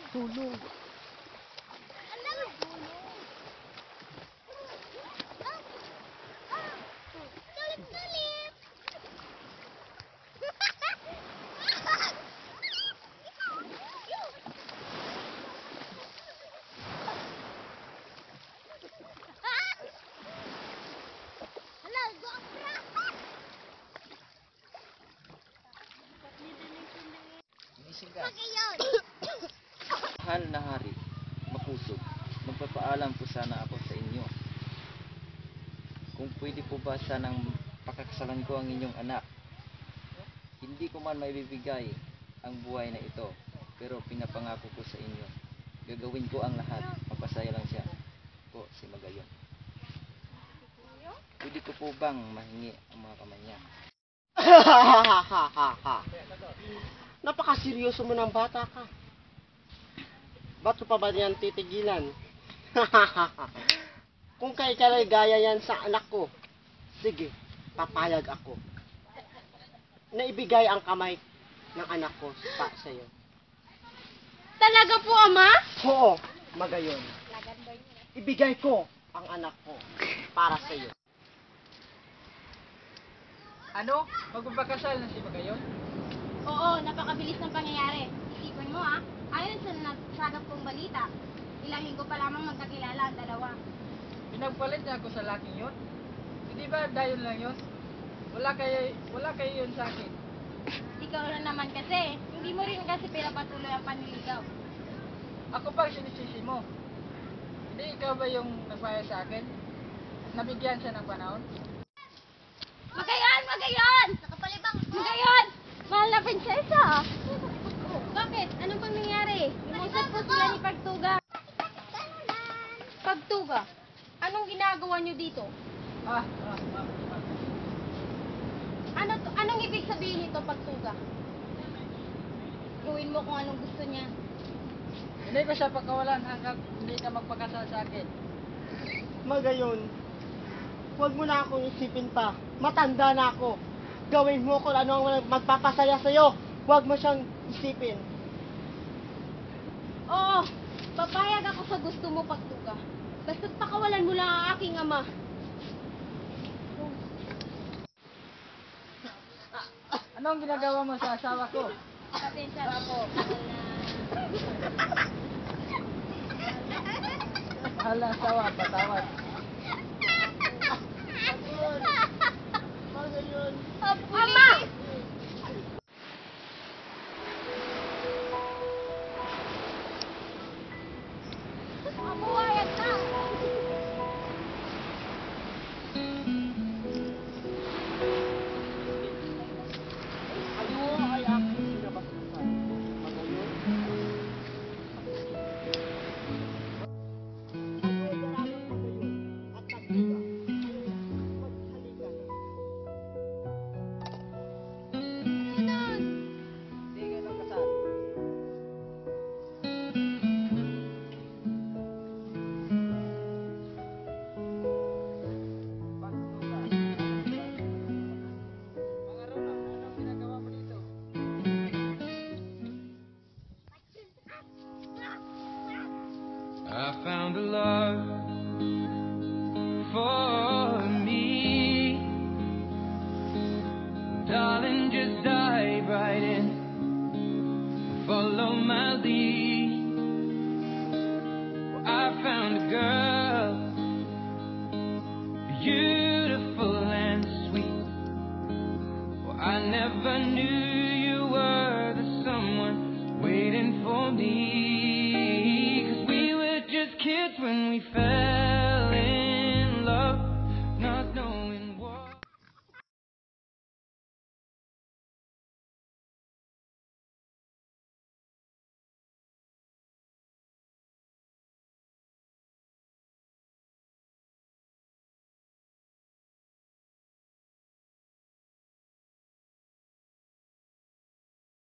Tulong. Mahal na hari, mapusog, magpapaalam po sana ako sa inyo. Kung pwede po ba sanang pakakasalan ko ang inyong anak. Hindi ko man maibibigay ang buhay na ito, pero pinapangako ko sa inyo, gagawin ko ang lahat, mapasaya lang siya po si Magayon. Pwede ko po bang mahingi ang mga kamay niya? Napakaseryoso mo ng bata ka. Ba't pa ba niyan titigilan? Kung kay gaya yan sa anak ko, sige, papayag ako. Naibigay ang kamay ng anak ko sa iyo. Talaga po, Ama? Oo, Magayon. Ibigay ko ang anak ko para sa iyo. Ano? Magpapakasal na si Magayon? Oo, napakabilis ng pangyayari. Isipin mo, ayon sa nagsagap kong balita, ilang linggo pa lamang magkakilala ang dalawa. Pinagpalit niya ako sa laking yun? Hindi ba dayon lang yun? Wala kayo yun sa akin. Ikaw na naman kasi, hindi mo rin kasi pinapatuloy ang panliligaw. Ako pa sinisisi mo. Hindi ikaw ba yung nagbayad sa akin? Nabigyan siya ng panahon? Magayon! Magayon! Nakapalibang! Magayon! Mahal na prinsesa! Bakit? Anong pang nangyari? Imusap po sila ni Pagtuga. Pagtuga? Anong ginagawa niyo dito? Anong ibig sabihin nito, Pagtuga? Gawin mo kung anong gusto niya. Hindi ko siya pagkawalan hanggang hindi ka magpakasal sa akin. Magayon, huwag mo na akong isipin pa. Matanda na ako. Gawin mo kung ano ang magpapasaya sa'yo. Huwag mo siyang isipin. Oo, papayag ako sa gusto mo, Pagtuga. Basta't pakawalan mo lang ang aking ama. Anong ginagawa mo sa asawa ko? Pasensya na po. Mahal na asawa, patawad. Magayon. Ama! Mabuhayag na! Ano ay aking sinabastusan? Magayon. Pagkakaralan Magayon at Pagtuga. Maghalikan. Hindi kayo nagkasal. Pagtuga. Mga Ronald, anong ginagawa mo dito? I found a love for me. Darling, just dive right in. Follow my lead. Well, I found a girl, beautiful and sweet. Well, I never knew you were the someone waiting for me. 'Cause we were just kids when we fell.